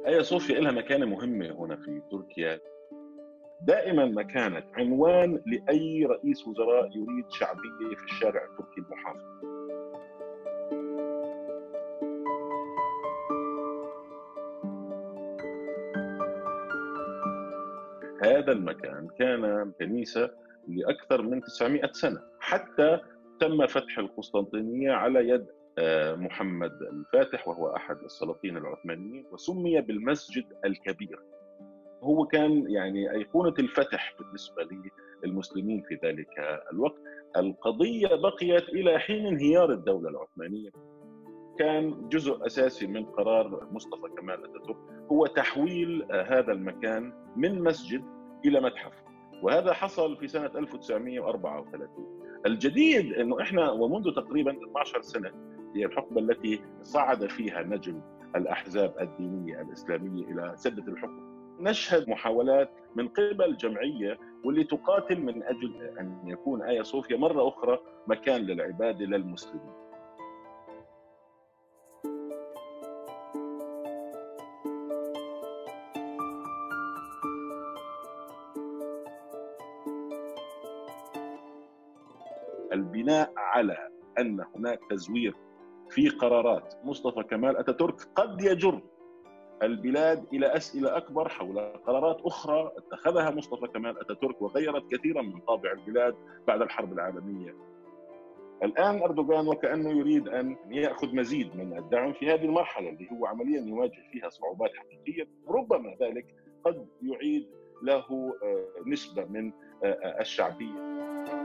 آيا صوفيا لها مكانة مهمة هنا في تركيا، دائما ما كانت عنوان لأي رئيس وزراء يريد شعبية في الشارع التركي المحافظ. هذا المكان كان كنيسة لأكثر من 900 سنة، حتى تم فتح القسطنطينية على يد محمد الفاتح، وهو أحد السلاطين العثمانيين، وسمي بالمسجد الكبير. هو كان يعني أيقونة الفتح بالنسبة للمسلمين في ذلك الوقت. القضية بقيت إلى حين انهيار الدولة العثمانية. كان جزء أساسي من قرار مصطفى كمال أتاتورك هو تحويل هذا المكان من مسجد إلى متحف، وهذا حصل في سنة 1934. الجديد أنه إحنا ومنذ تقريبا 12 سنة هي الحقبة التي صعد فيها نجم الأحزاب الدينية الإسلامية إلى سدة الحكم، نشهد محاولات من قبل جمعية واللي تقاتل من أجل أن يكون آيا صوفيا مرة أخرى مكان للعبادة للمسلمين. البناء على أن هناك تزوير في قرارات مصطفى كمال أتاتورك قد يجر البلاد إلى أسئلة أكبر حول قرارات أخرى اتخذها مصطفى كمال أتاتورك وغيرت كثيرا من طابع البلاد بعد الحرب العالمية. الآن أردوغان وكأنه يريد أن يأخذ مزيد من الدعم في هذه المرحلة اللي هو عمليا يواجه فيها صعوبات حقيقية، ربما ذلك قد يعيد له نسبة من الشعبية.